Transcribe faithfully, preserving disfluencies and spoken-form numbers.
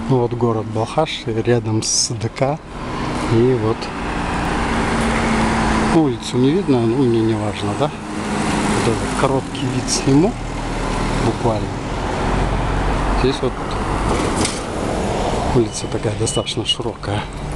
Вот город Балхаш, рядом с ДК. И вот улицу не видно, но мне не важно, да? Вот этот короткий вид сниму, буквально. Здесь вот улица такая достаточно широкая.